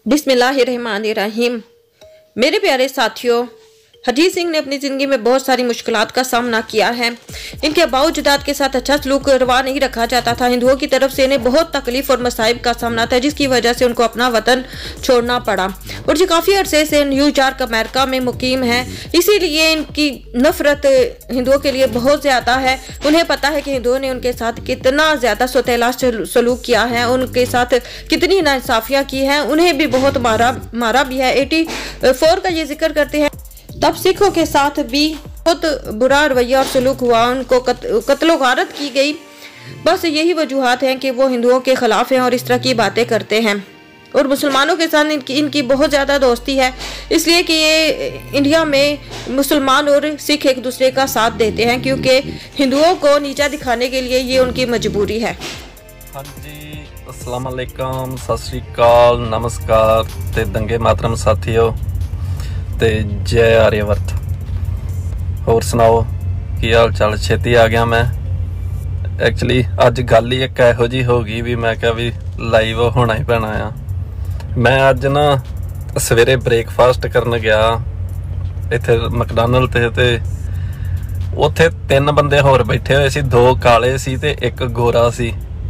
बिस्मिल्लाहिर्रहमानिर्रहीम। मेरे प्यारे साथियों, हरजीत सिंह ने अपनी ज़िंदगी में बहुत सारी मुश्किलात का सामना किया है। इनके अबाऊ जदाद के साथ अच्छा सलूक रवा नहीं रखा जाता था। हिंदुओं की तरफ से इन्हें बहुत तकलीफ और मसाइब का सामना था, जिसकी वजह से उनको अपना वतन छोड़ना पड़ा और ये काफ़ी अरसे से न्यूयॉर्क अमेरिका में मुकीम है। इसीलिए इनकी नफरत हिंदुओं के लिए बहुत ज़्यादा है। उन्हें पता है कि हिंदुओं ने उनके साथ कितना ज़्यादा सौतेला सलूक किया है, उनके साथ कितनी नाइंसाफियाँ की हैं, उन्हें भी बहुत मारा भी है। 84 का ये जिक्र करते हैं, तब सिखों के साथ भी बहुत बुरा रवैया और सलूक हुआ, उनको कत्लो गारत की गई। बस यही वजूहात हैं कि वो हिंदुओं के खिलाफ हैं और इस तरह की बातें करते हैं। और मुसलमानों के साथ इनकी बहुत ज़्यादा दोस्ती है, इसलिए कि ये इंडिया में मुसलमान और सिख एक दूसरे का साथ देते हैं, क्योंकि हिंदुओं को नीचा दिखाने के लिए ये उनकी मजबूरी है। हाँ जी, अस्सलाम वालेकुम, सत श्री अकाल, नमस्कार ते दंगे मातरम साथियों ते जय आर्यवर्त। होर सुनाओ की हाल चाल? छेती आ गया मैं। एक्चुअली अज गल ही एक इहो जी हो गई भी मैं क्या भी लाइव होना ही पैना आ। मैं अज ना सवेरे ब्रेकफास्ट करन गया इत्थे मैकडॉनल्ड ते उत्थे 3 बंदे होर बैठे हुए सी, 2 काले सी ते 1 गोरा सी।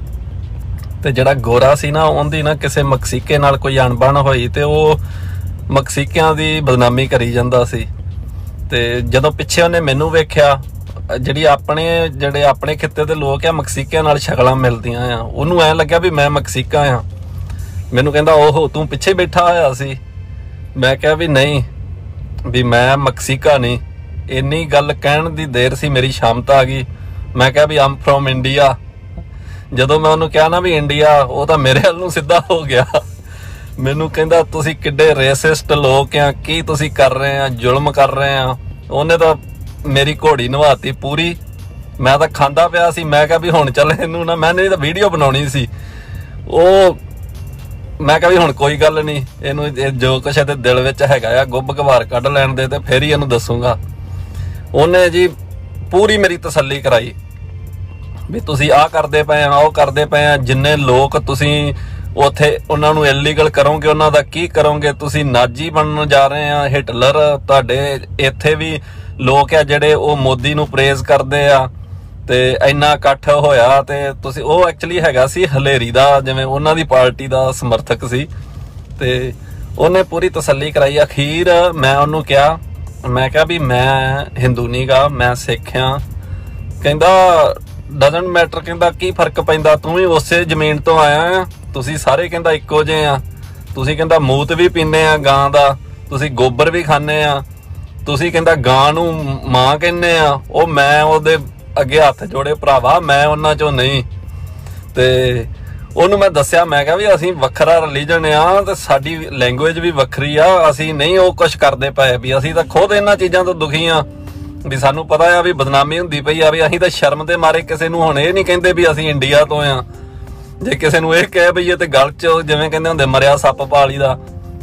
ते जिहड़ा गोरा सी ना, उहदी ना किसी मक्सीके नाल कोई अणबण होई ते वो मक्सीकियां दी बदनामी करी जांदा सी। ते जदों पिछे उहने मैनू वेख्या, जिहड़ी जिहड़े अपने खित्ते दे लोग आ मक्सीकियां नाल शक्लां मिलदियां आ, उहनूं ऐ लग्या भी मैं मक्सीका आ। मैनू कहंदा ओहो तूं पिछे बैठा होया सी। मैं कहा भी नहीं, भी मैं मक्सीका नहीं। इन्नी गल कहण दी देर सी मेरी शामत आ गई। मैं कहा भी आम फ्रॉम इंडिया। जदों मैं उहनूं कहा ना भी इंडिया, वो तां मेरे हल नूं सीधा हो गया। मैनू कहंदा तुसीं किड्डे रेसिस्ट लोग आ, की तुसीं कर रहे हैं, जुल्म कर रहे हैं। उहने तां मेरी घोड़ी नवाती पूरी। मैं तां खांदा पिया सी। मैं कहा भी हुण चल इहनूं ना, मैंने तां वीडियो बनाउणी सी। मैं कहा भी हुण कोई गल नहीं, इहनूं जो कुछ इहदे दिल विच हैगा आ गुब्ब गवार कढ लैण दे ते फिर ही इहनूं दसूंगा। उहने जी पूरी मेरी तसल्ली कराई भी तुसीं आ करदे पए आ, ਉਹ करदे पए आ। जिन्ने लोग तुसीं ਉੱਥੇ ਉਹਨਾਂ ਨੂੰ ਇਲੀਗਲ ਕਰੋਗੇ, ਉਹਨਾਂ ਦਾ ਕੀ ਕਰੋਗੇ? ਤੁਸੀਂ ਨਾਜੀ ਬਣਨ ਜਾ ਰਹੇ ਆ, ਹਿਟਲਰ। ਤੁਹਾਡੇ ਇੱਥੇ ਵੀ ਲੋਕ ਆ ਜਿਹੜੇ ਉਹ ਮੋਦੀ ਨੂੰ ਪ੍ਰੇਜ਼ ਕਰਦੇ ਆ ਤੇ ਇੰਨਾ ਇਕੱਠ ਹੋਇਆ। ਤੇ ਤੁਸੀਂ ਉਹ ਐਕਚੁਅਲੀ ਹੈਗਾ ਸੀ ਹਲੇਰੀ ਦਾ, ਜਿਵੇਂ ਉਹਨਾਂ ਦੀ ਪਾਰਟੀ ਦਾ ਸਮਰਥਕ ਸੀ। ਤੇ ਉਹਨੇ ਪੂਰੀ ਤਸੱਲੀ ਕਰਾਈ। ਅਖੀਰ ਮੈਂ ਉਹਨੂੰ ਕਿਹਾ, ਮੈਂ ਕਿਹਾ ਵੀ ਮੈਂ ਹਿੰਦੂ ਨਹੀਂ ਗਾ, ਮੈਂ ਸਿੱਖ ਆ। ਕਹਿੰਦਾ ਡਜ਼ਨਟ ਮੈਟਰ, ਕਹਿੰਦਾ ਕੀ ਫਰਕ ਪੈਂਦਾ, ਤੂੰ ਵੀ ਉਸੇ ਜ਼ਮੀਨ ਤੋਂ ਆਇਆ ਆ, ਤੁਸੀਂ ਸਾਰੇ ਕਹਿੰਦਾ ਇੱਕੋ ਜਿਹੇ ਆ। ਤੁਸੀਂ ਕਹਿੰਦਾ ਮੂਤ ਵੀ ਪੀਂਦੇ ਆ ਗਾਂ ਦਾ, ਤੁਸੀਂ ਗੋਬਰ ਵੀ ਖਾਂਦੇ ਆ, ਤੁਸੀਂ ਕਹਿੰਦਾ ਗਾਂ ਨੂੰ ਮਾਂ ਕਹਿੰਦੇ ਆ। ਉਹ ਮੈਂ ਉਹਦੇ ਅੱਗੇ ਹੱਥ ਜੋੜੇ, ਭਰਾਵਾ ਮੈਂ ਉਹਨਾਂ ਚੋਂ ਨਹੀਂ। ਤੇ ਉਹਨੂੰ ਮੈਂ ਦੱਸਿਆ, ਮੈਂ ਕਿਹਾ ਵੀ ਅਸੀਂ ਵੱਖਰਾ ਰਿਲੀਜਨ ਆ ਤੇ ਸਾਡੀ ਲੈਂਗੁਏਜ ਵੀ ਵੱਖਰੀ ਆ, ਅਸੀਂ ਨਹੀਂ ਉਹ ਕੁਛ ਕਰਦੇ ਪਏ। ਵੀ ਅਸੀਂ ਤਾਂ ਖੁਦ ਇਹਨਾਂ ਚੀਜ਼ਾਂ ਤੋਂ ਦੁਖੀ ਆ, ਵੀ ਸਾਨੂੰ ਪਤਾ ਆ ਵੀ ਬਦਨਾਮੀ ਹੁੰਦੀ ਪਈ ਆ। ਵੀ ਅਸੀਂ ਤਾਂ ਸ਼ਰਮ ਦੇ ਮਾਰੇ ਕਿਸੇ ਨੂੰ ਹੁਣ ਇਹ ਨਹੀਂ ਕਹਿੰਦੇ ਵੀ ਅਸੀਂ ਇੰਡੀਆ ਤੋਂ ਆ। ਜੇ ਕਿਸੇ ਨੂੰ ਇਹ ਕਹਿ ਬਈ ਇਹ ਤੇ ਗਲ 'ਚ ਜਿਵੇਂ ਕਹਿੰਦੇ ਹੁੰਦੇ ਮਰਿਆ ਸੱਪ ਪਾਲੀ ਦਾ,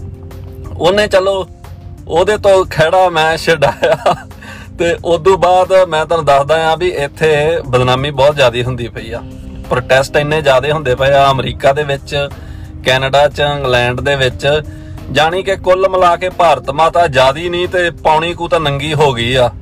ਉਹਨੇ ਚਲੋ ਉਹਦੇ ਤੋਂ ਖਹਿੜਾ ਮੈਂ ਛਡਾਇਆ। ਤੇ ਉਦੋਂ ਬਾਅਦ ਮੈਂ ਤੁਹਾਨੂੰ ਦੱਸਦਾ ਆ ਵੀ ਇੱਥੇ ਬਦਨਾਮੀ ਬਹੁਤ ਜ਼ਿਆਦਾ ਹੁੰਦੀ ਪਈ ਆ। ਪ੍ਰੋਟੈਸਟ ਇੰਨੇ ਜ਼ਿਆਦਾ ਹੁੰਦੇ ਪਏ ਆ ਅਮਰੀਕਾ ਦੇ ਵਿੱਚ, ਕੈਨੇਡਾ 'ਚ, ਇੰਗਲੈਂਡ ਦੇ ਵਿੱਚ। ਜਾਣੀ ਕਿ ਕੁੱਲ ਮਿਲਾ ਕੇ ਭਾਰਤ ਮਾਤਾ ਜ਼ਿਆਦੀ ਨਹੀਂ ਤੇ ਪੌਣੀ ਕੁ ਤਾਂ ਨੰਗੀ ਹੋ ਗਈ ਆ।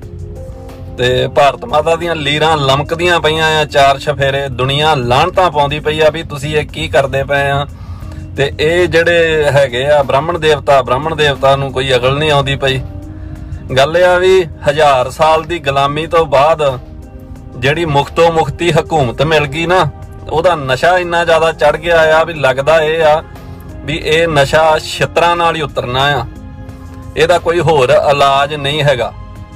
ਤੇ ਭਾਰਤ ਮਾਤਾ ਦੀਆਂ ਲੀਰਾਂ ਲਮਕਦੀਆਂ ਪਈਆਂ ਆ 4 ਚਫੇਰੇ। ਦੁਨੀਆ ਲਾਹਣਤਾਂ ਪਾਉਂਦੀ ਪਈ ਆ ਵੀ ਤੁਸੀਂ ਇਹ ਕੀ ਕਰਦੇ ਪਏ ਆ। ਤੇ ਇਹ ਜਿਹੜੇ ਹੈਗੇ ਆ ਬ੍ਰਾਹਮਣ ਦੇਵਤਾ ਨੂੰ ਕੋਈ ਅਕਲ ਨਹੀਂ ਆਉਂਦੀ ਪਈ। ਗੱਲ ਇਹ ਆ ਵੀ 1000 ਸਾਲ ਦੀ ਗੁਲਾਮੀ ਤੋਂ ਬਾਅਦ ਜਿਹੜੀ ਮੁਖਤੋਂ ਮੁਖਤੀ ਹਕੂਮਤ ਮਿਲ ਗਈ ਨਾ, ਉਹਦਾ ਨਸ਼ਾ ਇੰਨਾ ਜ਼ਿਆਦਾ ਚੜ ਗਿਆ ਆ ਵੀ ਲੱਗਦਾ ਇਹ ਆ ਵੀ ਇਹ ਨਸ਼ਾ ਛਿੱਤਰਾਂ ਨਾਲ ਹੀ ਉਤਰਨਾ ਆ, ਇਹਦਾ ਕੋਈ ਹੋਰ ਇਲਾਜ ਨਹੀਂ ਹੈਗਾ।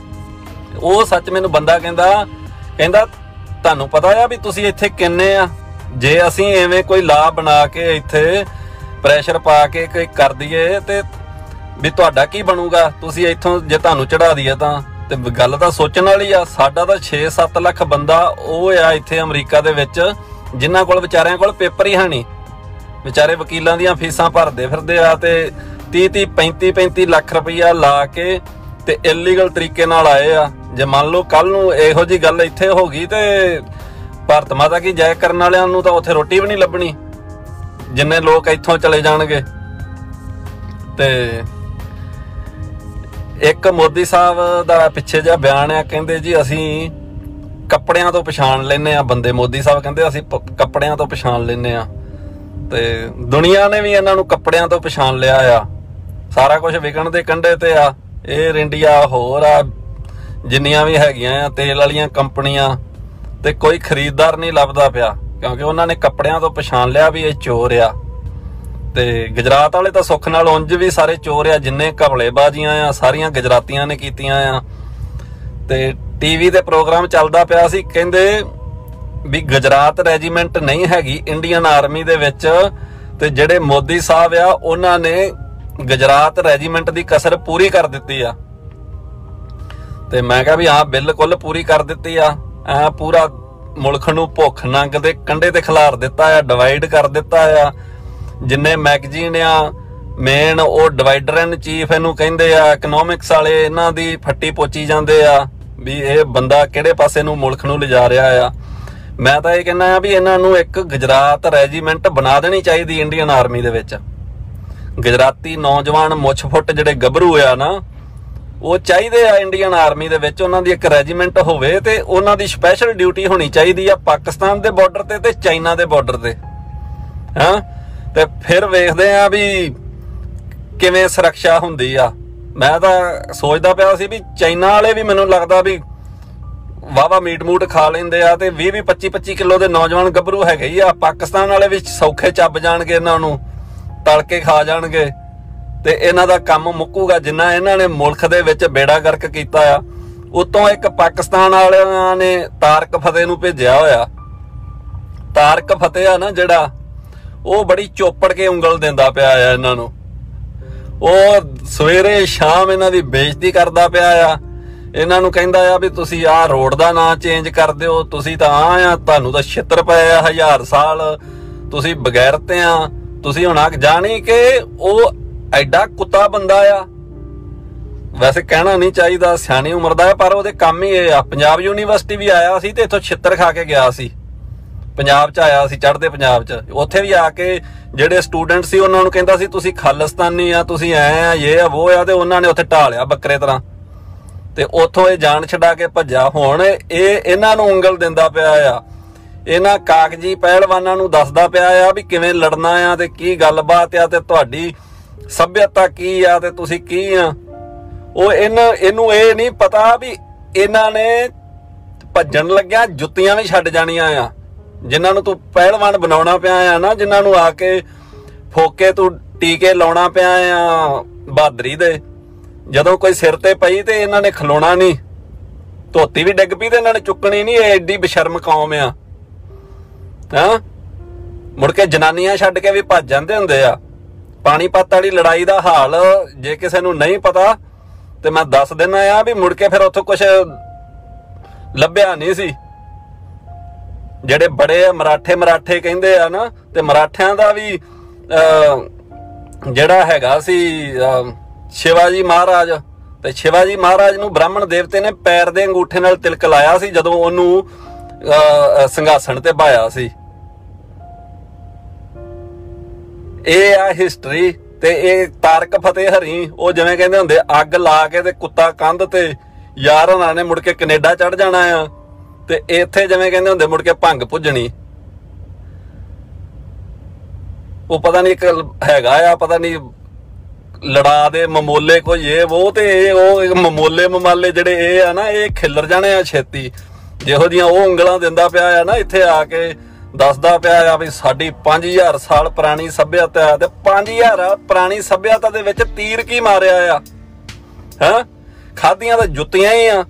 ਉਹ ਸੱਚ ਮੈਨੂੰ ਬੰਦਾ ਕਹਿੰਦਾ ਤੁਹਾਨੂੰ ਪਤਾ ਆ ਵੀ ਤੁਸੀਂ ਇੱਥੇ ਕਿੰਨੇ ਆ? ਜੇ ਅਸੀਂ ਐਵੇਂ ਕੋਈ ਲਾ ਬਣਾ ਕੇ ਇੱਥੇ ਪ੍ਰੈਸ਼ਰ ਪਾ ਕੇ ਕੋਈ ਕਰ ਦਈਏ ਤੇ ਵੀ ਤੁਹਾਡਾ ਕੀ ਬਣੂਗਾ? ਤੁਸੀਂ ਇੱਥੋਂ ਜੇ ਤੁਹਾਨੂੰ ਚੜਾ ਦਈਏ ਤਾਂ ਤੇ ਗੱਲ ਤਾਂ ਸੋਚਣ ਵਾਲੀ ਆ। ਸਾਡਾ ਤਾਂ 6-7 ਲੱਖ ਬੰਦਾ ਉਹ ਆ ਇੱਥੇ ਅਮਰੀਕਾ ਦੇ ਵਿੱਚ, ਜਿਨ੍ਹਾਂ ਕੋਲ ਵਿਚਾਰਿਆਂ ਕੋਲ ਪੇਪਰ ਹੀ ਹੈ ਨਹੀਂ। ਵਿਚਾਰੇ ਵਕੀਲਾਂ ਦੀਆਂ ਫੀਸਾਂ ਭਰਦੇ ਫਿਰਦੇ ਆ ਤੇ 30-30, 35-35 ਲੱਖ ਰੁਪਈਆ ਲਾ ਕੇ ਤੇ ਇਲੀਗਲ ਤਰੀਕੇ ਨਾਲ ਆਏ ਆ। ਜੇ ਮੰਨ ਲਓ ਕੱਲ ਨੂੰ ਇਹੋ ਜੀ ਗੱਲ ਇੱਥੇ ਹੋ ਗਈ ਤੇ ਭਾਰਤ ਮਾਤਾ ਕੀ ਜੈ ਕਰਨ ਵਾਲਿਆਂ ਨੂੰ ਤਾਂ ਉੱਥੇ ਰੋਟੀ ਵੀ ਨਹੀਂ ਲੱਭਣੀ, ਜਿੰਨੇ ਲੋਕ ਇੱਥੋਂ ਚਲੇ ਜਾਣਗੇ। ਤੇ ਇੱਕ ਮੋਦੀ ਸਾਹਿਬ ਦਾ ਪਿੱਛੇ ਜਿਹਾ ਬਿਆਨ ਆ, ਕਹਿੰਦੇ ਜੀ ਅਸੀਂ ਕੱਪੜਿਆਂ ਤੋਂ ਪਛਾਣ ਲੈਂਦੇ ਆ ਬੰਦੇ। ਮੋਦੀ ਸਾਹਿਬ ਕਹਿੰਦੇ ਅਸੀਂ ਕੱਪੜਿਆਂ ਤੋਂ ਪਛਾਣ ਲੈਂਦੇ ਆ, ਤੇ ਦੁਨੀਆ ਨੇ ਵੀ ਇਹਨਾਂ ਨੂੰ ਕੱਪੜਿਆਂ ਤੋਂ ਪਛਾਣ ਲਿਆ ਆ। ਸਾਰਾ ਕੁਝ ਵਿਕਣ ਦੇ ਕੰਢੇ ਤੇ ਆ। 에ਅਰ ਇੰਡੀਆ ਹੋਰ ਆ ਜਿੰਨੀਆਂ ਵੀ ਹੈਗੀਆਂ ਆ ਤੇਲ ਵਾਲੀਆਂ ਕੰਪਨੀਆਂ, ਤੇ ਕੋਈ ਖਰੀਦਦਾਰ ਨਹੀਂ ਲੱਭਦਾ ਪਿਆ, ਕਿਉਂਕਿ ਉਹਨਾਂ ਨੇ ਕੱਪੜਿਆਂ ਤੋਂ ਪਛਾਣ ਲਿਆ ਵੀ ਇਹ ਚੋਰ ਆ। ਤੇ ਗੁਜਰਾਤ ਵਾਲੇ ਤਾਂ ਸੁੱਖ ਨਾਲ ਉਂਝ ਵੀ ਸਾਰੇ ਚੋਰ ਆ, ਜਿੰਨੇ ਘਪਲੇਬਾਜ਼ੀਆਂ ਆ ਸਾਰੀਆਂ ਗੁਜਰਾਤੀਆਂ ਨੇ ਕੀਤੀਆਂ ਆ। ਤੇ ਟੀਵੀ ਤੇ ਪ੍ਰੋਗਰਾਮ ਚੱਲਦਾ ਪਿਆ ਸੀ, ਕਹਿੰਦੇ ਵੀ ਗੁਜਰਾਤ ਰੈਜੀਮੈਂਟ ਨਹੀਂ ਹੈਗੀ ਇੰਡੀਅਨ ਆਰਮੀ ਦੇ ਵਿੱਚ, ਤੇ ਜਿਹੜੇ ਮੋਦੀ ਸਾਹਿਬ ਆ ਉਹਨਾਂ ਨੇ ਗੁਜਰਾਤ ਰੈਜੀਮੈਂਟ ਦੀ ਕਸਰ ਪੂਰੀ ਕਰ ਦਿੱਤੀ ਆ। ਤੇ ਮੈਂ ਕਿਹਾ ਵੀ ਹਾਂ ਬਿਲਕੁਲ ਪੂਰੀ ਕਰ ਦਿੱਤੀ ਆ। ਐ ਪੂਰਾ ਮੁਲਕ ਨੂੰ ਭੁੱਖ ਨੰਗ ਦੇ ਕੰਢੇ ਤੇ ਖਿਲਾਰ ਦਿੱਤਾ ਆ, ਡਿਵਾਈਡ ਕਰ ਦਿੱਤਾ ਆ। ਜਿੰਨੇ ਮੈਗਜ਼ੀਨ ਆ ਮੇਨ ਉਹ ਡਿਵਾਈਡਰ ਐਂਡ ਚੀਫ ਇਹਨੂੰ ਕਹਿੰਦੇ ਆ, ਇਕਨੋਮਿਕਸ ਵਾਲੇ ਇਹਨਾਂ ਦੀ ਫੱਟੀ ਪੋਚੀ ਜਾਂਦੇ ਆ ਵੀ ਇਹ ਬੰਦਾ ਕਿਹੜੇ ਪਾਸੇ ਨੂੰ ਮੁਲਕ ਨੂੰ ਲਿਜਾ ਰਿਹਾ ਆ। ਮੈਂ ਤਾਂ ਇਹ ਕਹਿੰਦਾ ਆ ਵੀ ਇਹਨਾਂ ਨੂੰ ਇੱਕ ਗੁਜਰਾਤ ਰੈਜੀਮੈਂਟ ਬਣਾ ਦੇਣੀ ਚਾਹੀਦੀ ਇੰਡੀਅਨ ਆਰਮੀ ਦੇ ਵਿੱਚ। ਗੁਜਰਾਤੀ ਨੌਜਵਾਨ ਮੁੱਛ ਫੁੱਟ ਜਿਹੜੇ ਗੱਭਰੂ ਆ ਨਾ, ਉਹ ਚਾਹੀਦੇ ਆ ਇੰਡੀਅਨ ਆਰਮੀ ਦੇ ਵਿੱਚ। ਉਹਨਾਂ ਦੀ ਇੱਕ ਰੈਜੀਮੈਂਟ ਹੋਵੇ ਤੇ ਉਹਨਾਂ ਦੀ ਸਪੈਸ਼ਲ ਡਿਊਟੀ ਹੋਣੀ ਚਾਹੀਦੀ ਆ ਪਾਕਿਸਤਾਨ ਦੇ ਬਾਰਡਰ ਤੇ ਚਾਈਨਾ ਦੇ ਬਾਰਡਰ ਤੇ। ਹਾਂ, ਤੇ ਫਿਰ ਵੇਖਦੇ ਆ ਵੀ ਕਿਵੇਂ ਸੁਰੱਖਿਆ ਹੁੰਦੀ ਆ। ਮੈਂ ਤਾਂ ਸੋਚਦਾ ਪਿਆ ਸੀ ਵੀ ਚਾਈਨਾ ਵਾਲੇ ਵੀ ਮੈਨੂੰ ਲੱਗਦਾ ਵੀ ਵਾਵਾ ਮੀਟ ਮੂਟ ਖਾ ਲੈਂਦੇ ਆ, ਤੇ 20-25 ਕਿਲੋ ਦੇ ਨੌਜਵਾਨ ਗੱਭਰੂ ਹੈਗੇ ਹੀ ਆ। ਪਾਕਿਸਤਾਨ ਵਾਲੇ ਵੀ ਸੌਖੇ ਚੱਬ ਜਾਣਗੇ, ਇਹਨਾਂ ਨੂੰ ਤਲ ਕੇ ਖਾ ਜਾਣਗੇ, ਤੇ ਇਹਨਾਂ ਦਾ ਕੰਮ ਮੁੱਕੂਗਾ ਜਿੰਨਾ ਇਹਨਾਂ ਨੇ ਮੁਲਕ ਦੇ ਵਿੱਚ ਬੇੜਾ ਗਰਕ ਕੀਤਾ ਆ। ਉਤੋਂ ਇੱਕ ਪਾਕਿਸਤਾਨ ਵਾਲਿਆਂ ਨੇ ਤਾਰਕ ਫਤਿਹ ਨੂੰ ਭੇਜਿਆ ਹੋਇਆ। ਤਾਰਕ ਫਤਿਹ ਆ ਨਾ ਜਿਹੜਾ, ਉਹ ਬੜੀ ਚੋਪੜ ਕੇ ਉਂਗਲ ਦਿੰਦਾ ਪਿਆ ਆ ਇਹਨਾਂ ਨੂੰ। ਉਹ ਸਵੇਰੇ ਸ਼ਾਮ ਇਹਨਾਂ ਦੀ ਬੇਇੱਜ਼ਤੀ ਕਰਦਾ ਪਿਆ ਆ। ਇਹਨਾਂ ਨੂੰ ਕਹਿੰਦਾ ਆ ਵੀ ਤੁਸੀਂ ਆਹ ਰੋਡ ਦਾ ਨਾਂ ਚੇਂਜ ਕਰ ਦਿਓ, ਤੁਸੀਂ ਤਾਂ ਆ ਤੁਹਾਨੂੰ ਤਾਂ ਛਿੱਤਰ ਪਏ ਆ 1000 ਸਾਲ, ਤੁਸੀਂ ਬਗੈਰਤੇ ਆ, ਤੁਸੀਂ ਹੁਣ ਜਾਣੀ ਕਿ ਉਹ ਐਡਾ ਕੁੱਤਾ ਬੰਦਾ ਆ। ਵੈਸੇ ਕਹਿਣਾ ਨਹੀਂ ਚਾਹੀਦਾ, ਸਿਆਣੀ ਉਮਰ ਦਾ ਆ, ਪਰ ਉਹਦੇ ਕੰਮ ਹੀ ਇਹ ਆ। ਪੰਜਾਬ ਯੂਨੀਵਰਸਿਟੀ ਵੀ ਆਇਆ ਸੀ ਤੇ ਇੱਥੋਂ ਛਿੱਤਰ ਖਾ ਕੇ ਗਿਆ ਸੀ। ਪੰਜਾਬ 'ਚ ਆਇਆ ਸੀ, ਚੜ੍ਹਦੇ ਪੰਜਾਬ 'ਚ। ਉੱਥੇ ਵੀ ਆ ਕੇ ਜਿਹੜੇ ਸਟੂਡੈਂਟ ਸੀ ਉਹਨਾਂ ਨੂੰ ਕਹਿੰਦਾ ਸੀ ਤੁਸੀਂ ਖਾਲਿਸਤਾਨੀ ਆ, ਤੁਸੀਂ ਐ ਆ, ਇਹ ਆ ਉਹ ਆ, ਤੇ ਉਹਨਾਂ ਨੇ ਉੱਥੇ ਢਾ ਲਿਆ ਬੱਕਰੇ ਤਰ੍ਹਾਂ, ਤੇ ਉੱਥੋਂ ਇਹ ਜਾਨ ਛਡਾ ਕੇ ਭੱਜਾ। ਹੁਣ ਇਹ ਇਹਨਾਂ ਨੂੰ ਉਂਗਲ ਦਿੰਦਾ ਪਿਆ ਆ, ਇਹਨਾਂ ਕਾਗਜੀ ਪਹਿਲਵਾਨਾਂ ਨੂੰ ਦੱਸਦਾ ਪਿਆ ਆ ਵੀ ਕਿਵੇਂ ਲੜਨਾ ਆ ਤੇ ਕੀ ਗੱਲਬਾਤ ਆ, ਤੇ ਤੁਹਾਡੀ ਸੱਭਿਅਤਾ ਕੀ ਆ ਤੇ ਤੁਸੀਂ ਕੀ ਆ। ਉਹ ਇਹਨੂੰ ਇਹ ਨਹੀਂ ਪਤਾ ਵੀ ਇਹਨਾਂ ਨੇ ਭੱਜਣ ਲੱਗਿਆ ਜੁੱਤੀਆਂ ਵੀ ਛੱਡ ਜਾਣੀਆਂ ਆ। ਜਿਨ੍ਹਾਂ ਨੂੰ ਤੂੰ ਪਹਿਲਵਾਨ ਬਣਾਉਣਾ ਪਿਆ ਆ ਨਾ, ਜਿਨ੍ਹਾਂ ਨੂੰ ਆ ਕੇ ਫੋਕੇ ਤੂੰ ਟੀਕੇ ਲਾਉਣਾ ਪਿਆ ਆ ਬਹਾਦਰੀ ਦੇ, ਜਦੋਂ ਕੋਈ ਸਿਰ ਤੇ ਪਈ ਤੇ ਇਹਨਾਂ ਨੇ ਖਲੋਣਾ ਨਹੀਂ। ਧੋਤੀ ਵੀ ਡਿੱਗ ਪਈ ਤੇ ਇਹਨਾਂ ਨੇ ਚੁੱਕਣੀ ਨਹੀਂ। ਇਹ ਐਡੀ ਬਸ਼ਰਮ ਕੌਮ ਆ। ਹਾਂ, ਮੁੜ ਕੇ ਜਨਾਨੀਆਂ ਛੱਡ ਕੇ ਵੀ ਭੱਜ ਜਾਂਦੇ ਹੁੰਦੇ ਆ। ਪਾਣੀਪਤ ਵਾਲੀ ਲੜਾਈ ਦਾ ਹਾਲ ਜੇ ਕਿਸੇ ਨੂੰ ਨਹੀਂ ਪਤਾ ਤੇ ਮੈਂ ਦੱਸ ਦਿੰਦਾ ਆ ਵੀ ਮੁੜ ਕੇ ਫਿਰ ਉੱਥੋਂ ਕੁਛ ਲੱਭਿਆ ਨਹੀਂ ਸੀ। ਜਿਹੜੇ ਬੜੇ ਮਰਾਠੇ ਕਹਿੰਦੇ ਆ ਨਾ, ਤੇ ਮਰਾਠਿਆਂ ਦਾ ਵੀ ਜਿਹੜਾ ਹੈਗਾ ਸੀ ਸ਼ਿਵਾਜੀ ਮਹਾਰਾਜ, ਤੇ ਸ਼ਿਵਾਜੀ ਮਹਾਰਾਜ ਨੂੰ ਬ੍ਰਾਹਮਣ ਦੇਵਤੇ ਨੇ ਪੈਰ ਦੇ ਅੰਗੂਠੇ ਨਾਲ ਤਿਲਕ ਲਾਇਆ ਸੀ ਜਦੋਂ ਉਹਨੂੰ ਸਿੰਘਾਸਣ ਤੇ ਬਾਇਆ ਸੀ। ਇਹ ਆ ਹਿਸਟਰੀ। ਤੇ ਇਹ ਤਾਰਕ ਫਤਿਹ ਹਰੀ, ਉਹ ਜਿਵੇਂ ਕਹਿੰਦੇ ਹੁੰਦੇ ਅੱਗ ਲਾ ਕੇ ਤੇ ਕੁੱਤਾ ਕੰਧ ਤੇ, ਯਾਰ ਉਹਨਾਂ ਨੇ ਮੁੜ ਕੇ ਕੈਨੇਡਾ ਚੜ ਜਾਣਾ ਆ, ਤੇ ਇੱਥੇ ਜਿਵੇਂ ਕਹਿੰਦੇ ਹੁੰਦੇ ਮੁੜ ਕੇ ਭੰਗ ਭੁੱਜਣੀ। ਉਹ ਪਤਾ ਨਹੀਂ ਇੱਕ ਹੈਗਾ ਆ, ਪਤਾ ਨਹੀਂ ਲੜਾ ਦੇ ਮਮੋਲੇ ਕੋਈ ਇਹ ਉਹ, ਤੇ ਉਹ ਮਮੋਲੇ ਮਮਾਲੇ ਜਿਹੜੇ ਇਹ ਆ ਨਾ, ਇਹ ਖਿੱਲਰ ਜਾਣੇ ਆ ਛੇਤੀ। ਜਿਹੋ ਜਿਹੀਆਂ ਉਹ ਉਂਗਲਾਂ ਦਿੰਦਾ ਪਿਆ ਆ ਨਾ, ਇੱਥੇ ਆ ਕੇ ਦੱਸਦਾ ਪਿਆ ਆ ਵੀ ਸਾਡੀ 5000 ਸਾਲ ਪੁਰਾਣੀ ਸੱਭਿਅਤਾ ਆ, ਤੇ 5000 ਪੁਰਾਣੀ ਸੱਭਿਅਤਾ ਦੇ ਵਿੱਚ ਤੀਰ ਕੀ ਮਾਰਿਆ ਆ? ਹੈਂ, ਖਾਧੀਆਂ ਤਾਂ ਜੁੱਤੀਆਂ ਹੀ ਆ,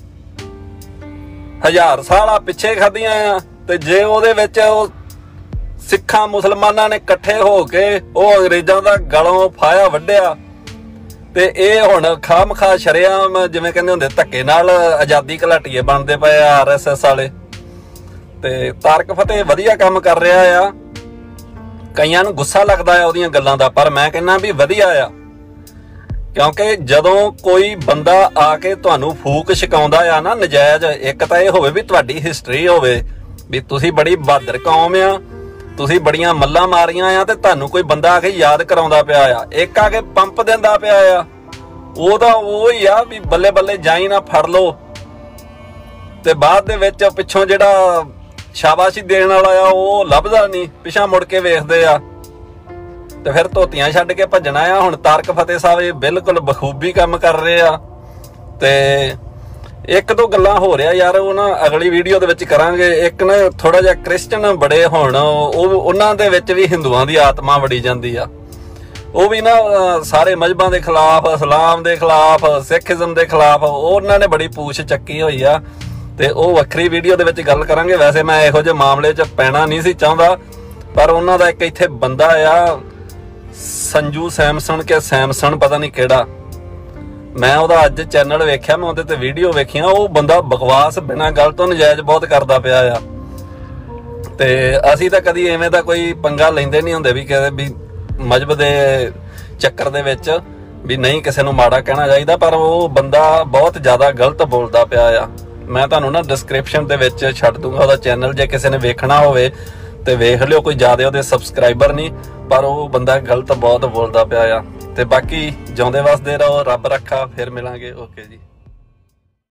1000 ਸਾਲ ਆ ਪਿੱਛੇ ਖਾਧੀਆਂ ਆ। ਤੇ ਜੇ ਉਹਦੇ ਵਿੱਚ ਉਹ ਸਿੱਖਾਂ ਮੁਸਲਮਾਨਾਂ ਨੇ ਇਕੱਠੇ ਹੋ ਕੇ ਉਹ ਅੰਗਰੇਜ਼ਾਂ ਦਾ ਗਲੋਂ ਫਾਇਆ ਵੱਢਿਆ, ਤੇ ਇਹ ਹੁਣ ਖਾਮਖਾ ਸ਼ਰੇਆਮ ਜਿਵੇਂ ਕਹਿੰਦੇ ਹੁੰਦੇ ਧੱਕੇ ਨਾਲ ਆਜ਼ਾਦੀ ਘਲਾਟੀਏ ਬਣਦੇ ਪਏ ਆ RSS ਵਾਲੇ। ਤੇ ਤਾਰਕ ਫਤਿਹ ਵਧੀਆ ਕੰਮ ਕਰ ਰਿਹਾ ਆ। ਕਈਆਂ ਨੂੰ ਗੁੱਸਾ ਲੱਗਦਾ ਆ ਉਹਦੀਆਂ ਗੱਲਾਂ ਦਾ, ਪਰ ਮੈਂ ਕਹਿੰਦਾ ਵੀ ਵਧੀਆ ਆ, ਕਿਉਂਕਿ ਜਦੋਂ ਕੋਈ ਬੰਦਾ ਆ ਕੇ ਤੁਹਾਨੂੰ ਫੂਕ ਛਕਾਉਂਦਾ ਆ ਨਾ ਨਜਾਇਜ਼, ਇੱਕ ਤਾਂ ਇਹ ਹੋਵੇ ਵੀ ਤੁਹਾਡੀ ਹਿਸਟਰੀ ਹੋਵੇ ਵੀ ਤੁਸੀਂ ਬੜੀ ਬਹਾਦਰ ਕੌਮ ਆ, ਤੁਸੀਂ ਬੜੀਆਂ ਮੱਲਾਂ ਮਾਰੀਆਂ ਆ ਤੇ ਤੁਹਾਨੂੰ ਕੋਈ ਬੰਦਾ ਆ ਕੇ ਯਾਦ ਕਰਾਉਂਦਾ ਪਿਆ ਆ, ਇੱਕ ਆ ਕੇ ਪੰਪ ਦਿੰਦਾ ਪਿਆ ਆ, ਉਹਦਾ ਉਹ ਹੀ ਆ ਵੀ ਬੱਲੇ ਬੱਲੇ ਜਾਈ ਨਾ ਫੜ ਲੋ, ਤੇ ਬਾਅਦ ਦੇ ਵਿੱਚ ਪਿੱਛੋਂ ਜਿਹੜਾ ਸ਼ਾਬਾਸ਼ੀ ਦੇਣ ਵਾਲਾ ਆ ਉਹ ਲੱਭਦਾ ਨਹੀਂ, ਪਿਛਾਂ ਮੁੜ ਕੇ ਵੇਖਦੇ ਆ ਤੇ ਫਿਰ ਧੋਤੀਆਂ ਛੱਡ ਕੇ ਭੱਜਣਾ ਆ। ਹੁਣ ਤਾਰਕ ਫਤਿਹ ਸਾਹਿਬ ਇਹ ਬਿਲਕੁਲ ਬਖੂਬੀ ਕੰਮ ਕਰ ਰਹੇ ਆ। ਤੇ ਇੱਕ ਦੋ ਗੱਲਾਂ ਹੋ ਰਿਹਾ ਯਾਰ, ਉਹ ਨਾ ਅਗਲੀ ਵੀਡੀਓ ਦੇ ਵਿੱਚ ਕਰਾਂਗੇ। ਇੱਕ ਨਾ ਥੋੜਾ ਜਿਹਾ ਕ੍ਰਿਸਚਨ ਬੜੇ ਹੋਣ, ਉਹਨਾਂ ਦੇ ਵਿੱਚ ਵੀ ਹਿੰਦੂਆਂ ਦੀ ਆਤਮਾ ਵੜੀ ਜਾਂਦੀ ਆ, ਉਹ ਵੀ ਨਾ ਸਾਰੇ ਮਜ਼ਹਬਾਂ ਦੇ ਖਿਲਾਫ, ਇਸਲਾਮ ਦੇ ਖਿਲਾਫ, ਸਿੱਖੀਜ਼ਮ ਦੇ ਖਿਲਾਫ ਉਹਨਾਂ ਨੇ ਬੜੀ ਪੂਛ ਚੱਕੀ ਹੋਈ ਆ, ਤੇ ਉਹ ਵੱਖਰੀ ਵੀਡੀਓ ਦੇ ਵਿੱਚ ਗੱਲ ਕਰਾਂਗੇ। ਵੈਸੇ ਮੈਂ ਇਹੋ ਜਿਹੇ ਮਾਮਲੇ 'ਚ ਪੈਣਾ ਨਹੀਂ ਸੀ ਚਾਹੁੰਦਾ, ਪਰ ਉਹਨਾਂ ਦਾ ਇੱਕ ਇੱਥੇ ਬੰਦਾ ਆ ਸੰਜੂ ਸੈਮਸਨ ਕੇ ਸੈਮਸਨ ਪਤਾ ਨਹੀਂ ਕਿਹੜਾ, ਮੈਂ ਉਹਦਾ ਅੱਜ ਚੈਨਲ ਵੇਖਿਆ, ਮੈਂ ਉਹਦੇ ਤੇ ਵੀਡੀਓ ਵੇਖੀਆਂ, ਉਹ ਬੰਦਾ ਬਕਵਾਸ ਬਿਨਾਂ ਗੱਲ ਤੋਂ ਨਜਾਇਜ਼ ਬਹੁਤ ਕਰਦਾ ਪਿਆ ਆ। ਤੇ ਅਸੀਂ ਤਾਂ ਕਦੀ ਐਵੇਂ ਦਾ ਕੋਈ ਪੰਗਾ ਲੈਂਦੇ ਨਹੀਂ ਹੁੰਦੇ ਵੀ ਕਹਿੰਦੇ ਵੀ ਮਜ਼ਹਬ ਦੇ ਚੱਕਰ ਦੇ ਵਿੱਚ ਵੀ ਨਹੀਂ ਕਿਸੇ ਨੂੰ ਮਾੜਾ ਕਹਿਣਾ ਚਾਹੀਦਾ, ਪਰ ਉਹ ਬੰਦਾ ਬਹੁਤ ਜ਼ਿਆਦਾ ਗਲਤ ਬੋਲਦਾ ਪਿਆ ਆ। ਮੈਂ ਤੁਹਾਨੂੰ ਨਾ ਡਿਸਕ੍ਰਿਪਸ਼ਨ ਦੇ ਵਿੱਚ ਛੱਡ ਦੂੰਗਾ ਉਹਦਾ ਚੈਨਲ, ਜੇ ਕਿਸੇ ਨੇ ਵੇਖਣਾ ਹੋਵੇ ਤੇ ਵੇਖ ਲਿਓ। ਕੋਈ ਜ਼ਿਆਦਾ ਉਹਦੇ ਸਬਸਕ੍ਰਾਈਬਰ ਨਹੀਂ, ਪਰ ਉਹ ਬੰਦਾ ਗਲਤ ਬਹੁਤ ਬੋਲਦਾ ਪਿਆ ਆ। ਤੇ ਬਾਕੀ ਜਿਉਂਦੇ ਵਸਦੇ ਰਹੋ, ਰੱਬ ਰੱਖਾ, ਫਿਰ ਮਿਲਾਂਗੇ। ਓਕੇ ਜੀ।